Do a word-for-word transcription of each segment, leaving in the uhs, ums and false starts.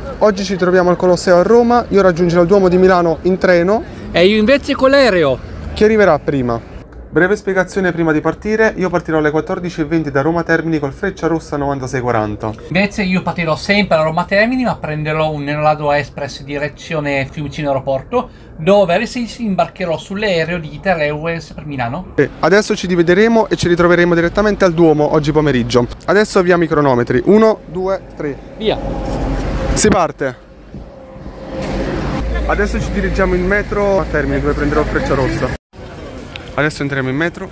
Oggi ci troviamo al Colosseo a Roma, io raggiungerò il Duomo di Milano in treno. E io invece con l'aereo. Chi arriverà prima? Breve spiegazione prima di partire, io partirò alle quattordici e venti da Roma Termini col Frecciarossa novantasei quaranta. Invece io partirò sempre da Roma Termini, ma prenderò un Leonardo Express direzione Fiumicino Aeroporto, dove alle sei imbarcherò sull'aereo di Ita Airways per Milano. E adesso ci divideremo e ci ritroveremo direttamente al Duomo oggi pomeriggio. Adesso avviamo i cronometri. uno, due, tre. Via! Si parte! Adesso ci dirigiamo in metro a Termini dove prenderò il Frecciarossa. Adesso entriamo in metro.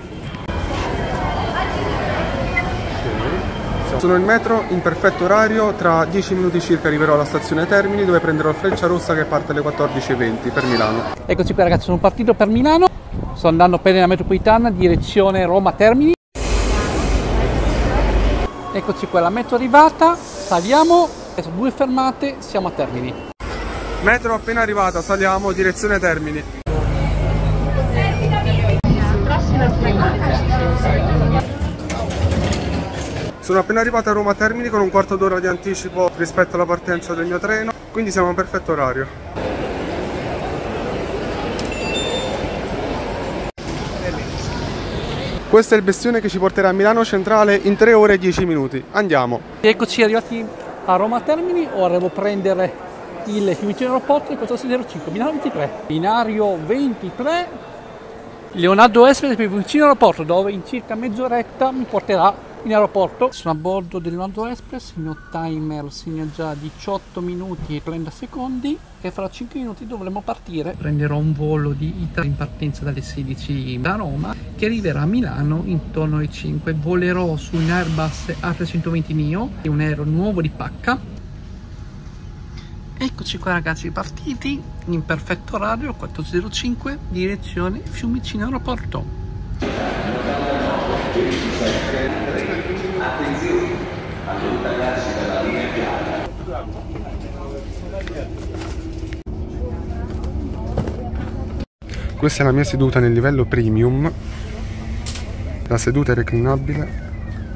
Sono in metro in perfetto orario, tra dieci minuti circa arriverò alla stazione Termini dove prenderò il Frecciarossa che parte alle quattordici e venti per Milano. Eccoci qua ragazzi, sono partito per Milano, sto andando per la metropolitana direzione Roma Termini. Eccoci qua, la metro arrivata, saliamo, adesso due fermate, siamo a Termini. Metro appena arrivata, saliamo, direzione Termini. Sono appena arrivato a Roma Termini con un quarto d'ora di anticipo rispetto alla partenza del mio treno, quindi siamo in perfetto orario. Questo è il bestione che ci porterà a Milano Centrale in tre ore e dieci minuti. Andiamo! Eccoci arrivati a Roma Termini, ora devo prendere il Fiumicino Aeroporto del quattordici zero cinque, Milano ventitré. Binario ventitré, Leonardo Express per Fiumicino Aeroporto, dove in circa mezz'oretta mi porterà in aeroporto. Sono a bordo del Leonardo Express, il mio timer segna già diciotto minuti e trenta secondi e fra cinque minuti dovremo partire. Prenderò un volo di Ita in partenza dalle sedici da Roma che arriverà a Milano intorno alle cinque. Volerò su un Airbus A trecentoventi neo, è un aereo nuovo di pacca. Eccoci qua ragazzi, partiti in perfetto orario, quattordici zero cinque, direzione Fiumicino Aeroporto. Attenzione, allontanarsi dalla linea gialla. Questa è la mia seduta nel livello premium. La seduta è reclinabile,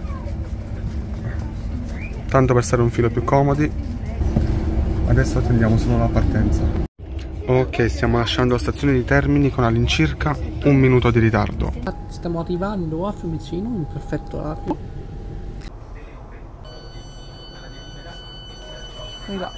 tanto per stare un filo più comodi. Adesso attendiamo solo la partenza. Ok, stiamo lasciando la stazione di Termini con all'incirca un minuto di ritardo. Stiamo arrivando a Fiumicino in perfetto orario. Là.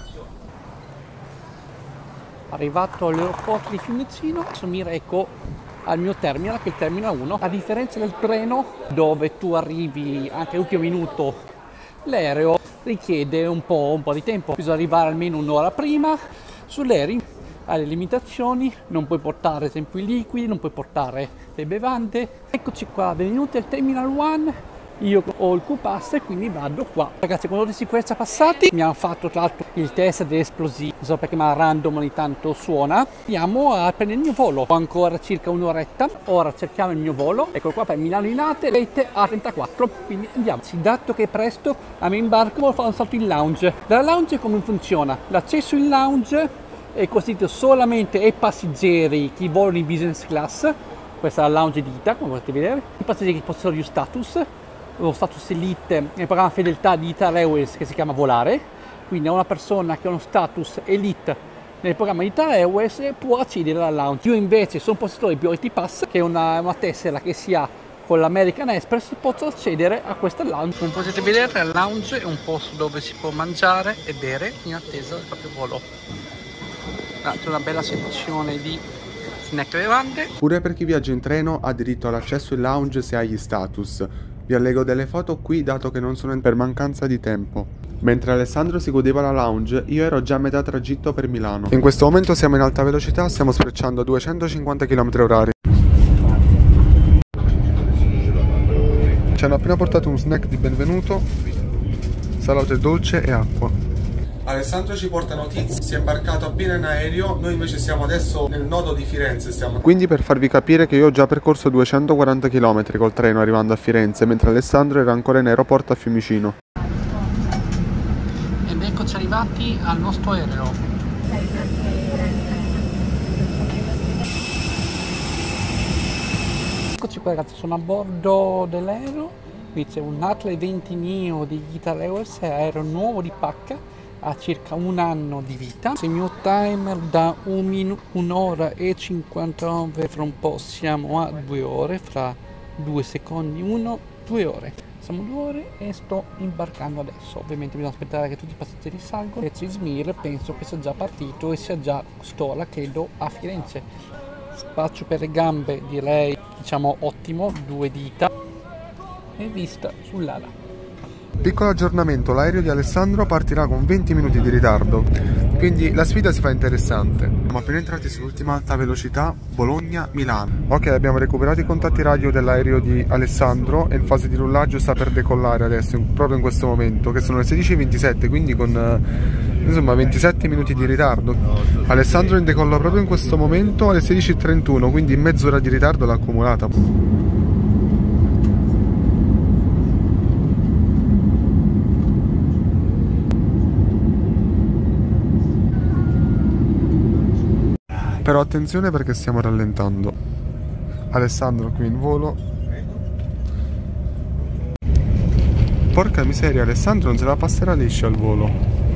Arrivato all'aeroporto di Fiumicino, adesso mi reco al mio terminal, che è il terminal uno. A differenza del treno, dove tu arrivi anche all'ultimo minuto, l'aereo richiede un po', un po' di tempo. Bisogna arrivare almeno un'ora prima. Sull'aereo hai le limitazioni, non puoi portare ad esempio i liquidi, non puoi portare le bevande. Eccoci qua, benvenuti al terminal uno. Io ho il Q-Pass e quindi vado qua. Ragazzi, controlli di sicurezza passati. Mi hanno fatto tra l'altro il test degli esplosivi, non so perché ma random ogni tanto suona. Andiamo a prendere il mio volo. Ho ancora circa un'oretta. Ora cerchiamo il mio volo. Eccolo qua per Milano Linate, rete A trentaquattro. Quindi andiamo. Dato che è presto, a me imbarco, voglio fare un salto in lounge. Dalla lounge come funziona? L'accesso in lounge è costituito solamente ai passeggeri che volano in business class. Questa è la lounge di Ita, come potete vedere. I passeggeri che possono io status. Lo status elite nel programma fedeltà di Ita Airways che si chiama Volare, quindi a una persona che ha uno status elite nel programma di Ita Airways può accedere alla lounge. Io invece sono possettore di Priority Pass, che è una, una tessera che si ha con l'American Express, posso accedere a questa lounge. Come potete vedere, la lounge è un posto dove si può mangiare e bere in attesa del proprio volo. Ah, c'è una bella sezione di snack e bevande. Pure per chi viaggia in treno ha diritto all'accesso in lounge se ha gli status. Vi allego delle foto qui dato che non sono per mancanza di tempo. Mentre Alessandro si godeva la lounge, io ero già a metà tragitto per Milano. In questo momento siamo in alta velocità, stiamo sprecciando duecentocinquanta chilometri orari. Ci hanno appena portato un snack di benvenuto, salato e dolce e acqua. Alessandro ci porta notizie, si è imbarcato appena in aereo, noi invece siamo adesso nel nodo di Firenze. Stiamo... Quindi per farvi capire che io ho già percorso duecentoquaranta chilometri col treno arrivando a Firenze, mentre Alessandro era ancora in aeroporto a Fiumicino. Ed eccoci arrivati al nostro aereo. Eccoci qua ragazzi, sono a bordo dell'aereo. Qui c'è un A tre venti neo di Ita Airways, aereo nuovo di pacca. ha circa un anno di vita. Se il mio timer da un'ora e cinquantanove, fra un po' siamo a due ore, fra due secondi, uno, due ore. Siamo due ore e sto imbarcando adesso. Ovviamente bisogna aspettare che tutti i passeggeri salgono. E Izmir penso che sia già partito e sia già quest'ora, credo, a Firenze. Spazio per le gambe, direi, diciamo ottimo, due dita e vista sull'ala. Piccolo aggiornamento, l'aereo di Alessandro partirà con venti minuti di ritardo, quindi la sfida si fa interessante. Siamo appena entrati sull'ultima alta velocità Bologna-Milano. Ok, abbiamo recuperato i contatti radio dell'aereo di Alessandro e in fase di rullaggio sta per decollare adesso, proprio in questo momento, che sono le sedici e ventisette, quindi con insomma ventisette minuti di ritardo. Alessandro in decollo proprio in questo momento alle sedici e trentuno, quindi mezz'ora di ritardo l'ha accumulata. Però attenzione perché stiamo rallentando. Alessandro qui in volo. Porca miseria, Alessandro non se la passerà liscia al volo.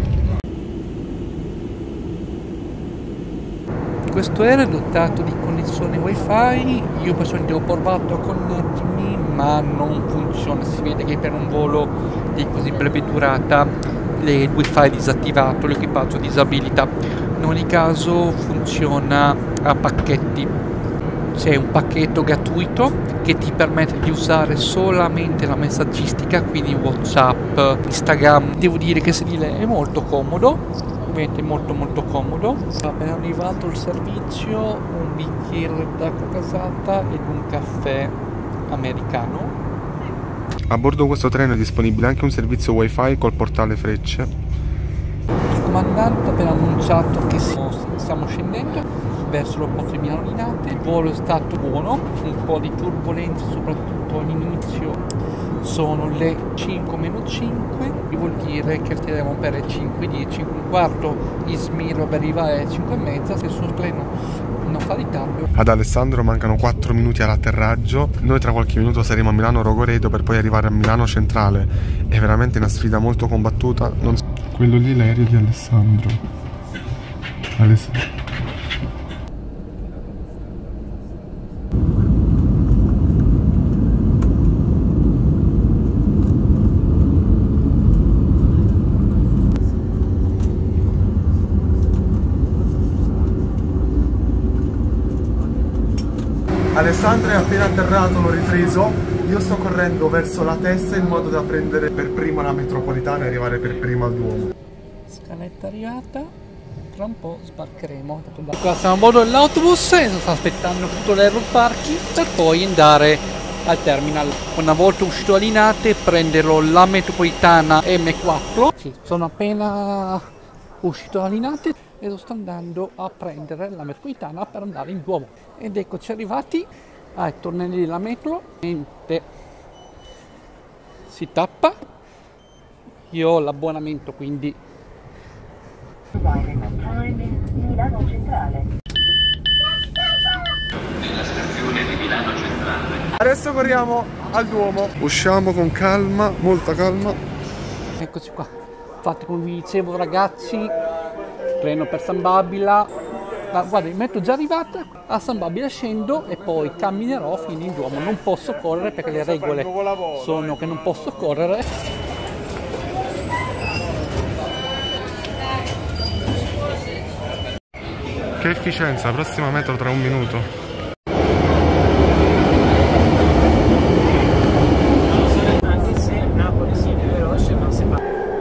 Questo aereo è dotato di connessione wifi. Io personalmente ho provato a connettermi ma non funziona. Si vede che per un volo di così breve durata il wifi è disattivato, l'equipaggio disabilita. In ogni caso funziona a pacchetti. C'è un pacchetto gratuito che ti permette di usare solamente la messaggistica, quindi WhatsApp, Instagram. Devo dire che sedile è molto comodo, ovviamente molto molto comodo. Appena arrivato il servizio, un bicchiere d'acqua gasata ed un caffè americano. A bordo questo treno è disponibile anche un servizio wifi col portale Frecce. Il comandante ha appena annunciato che stiamo scendendo verso l'aeroporto di Milano Linate. Il volo è stato buono, un po' di turbolenze soprattutto all'inizio. Sono le cinque meno cinque, vuol dire che atterremo per le cinque e dieci, cinque e un quarto. Izmir dovrebbe arrivare alle cinque e mezza, se sul treno non fa ritardo. Ad Alessandro mancano quattro minuti all'atterraggio. Noi tra qualche minuto saremo a Milano Rogoredo per poi arrivare a Milano Centrale. È veramente una sfida molto combattuta. Non so... Quello lì è l'aereo di Alessandro. Alessandro. Alessandro è appena atterrato, l'ho ripreso. Io sto correndo verso la testa in modo da prendere per prima la metropolitana e arrivare per prima al Duomo. Scaletta arrivata, tra un po' sbarcheremo. Qua siamo a bordo dell'autobus e sto aspettando tutto l'aeroparchi per poi andare al terminal. Una volta uscito a Linate prenderò la metropolitana M quattro. Sì, sono appena uscito da Linate e sto andando a prendere la metropolitana per andare in Duomo. Ed eccoci arrivati ai tornelli della metro. Niente, si tappa. Io ho l'abbonamento, quindi Milano Centrale. Nella stazione di Milano Centrale. Adesso corriamo al Duomo. Usciamo con calma, molta calma. Eccoci qua. Infatti, come vi dicevo ragazzi, treno per San Babila. Ma guarda, mi metto già arrivata a San Babila, scendo e poi camminerò fino in Duomo. Non posso correre perché le regole sono che non posso correre. Che efficienza, prossima metro tra un minuto. Anche se Napoli sia più veloce, non si fa.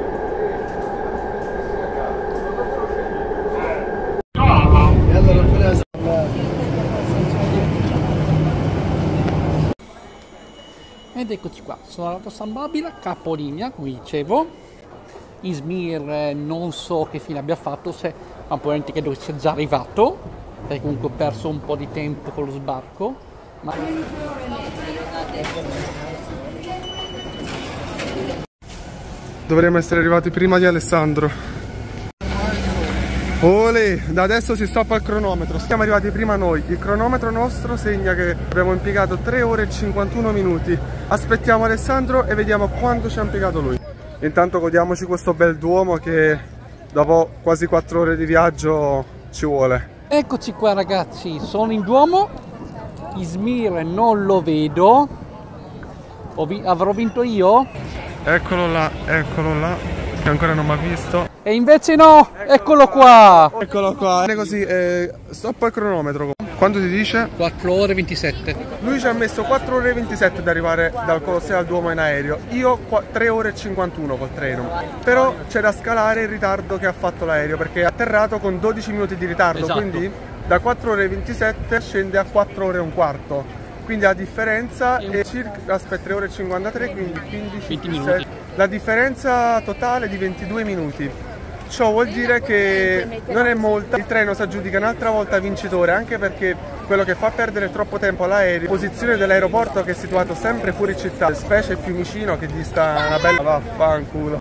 Ed eccoci qua, sono arrivato a San Babila, capolinea, come dicevo. Izmir eh, non so che fine abbia fatto, se ma probabilmente credo che sia già arrivato, perché comunque ho perso un po' di tempo con lo sbarco. Ma... Dovremmo essere arrivati prima di Alessandro. Olè, da adesso si stoppa il cronometro. Siamo arrivati prima noi. Il cronometro nostro segna che abbiamo impiegato tre ore e cinquantuno minuti. Aspettiamo Alessandro e vediamo quanto ci ha impiegato lui. Intanto godiamoci questo bel Duomo che dopo quasi quattro ore di viaggio ci vuole. Eccoci qua ragazzi, sono in Duomo, Izmir non lo vedo, Ho vi avrò vinto io? Eccolo là, eccolo là, che ancora non mi ha visto. E invece no, eccolo qua! Eccolo qua, è così, eh, stop al cronometro. Quanto ti dice? quattro ore e ventisette. Lui ci ha messo quattro ore e ventisette ad arrivare dal Colosseo al Duomo in aereo. Io tre ore e cinquantuno col treno. Però c'è da scalare il ritardo che ha fatto l'aereo, perché è atterrato con dodici minuti di ritardo. Esatto. Quindi da quattro ore e ventisette scende a quattro ore e un quarto. Quindi la differenza è circa, aspetta, tre ore e cinquantatré, quindi quindici, venti minuti. sette, la differenza totale è di ventidue minuti. Ciò vuol dire che non è molta, il treno si aggiudica un'altra volta vincitore, anche perché quello che fa perdere troppo tempo all'aereo, la posizione dell'aeroporto che è situato sempre fuori città, specie Fiumicino che dista una bella vaffanculo.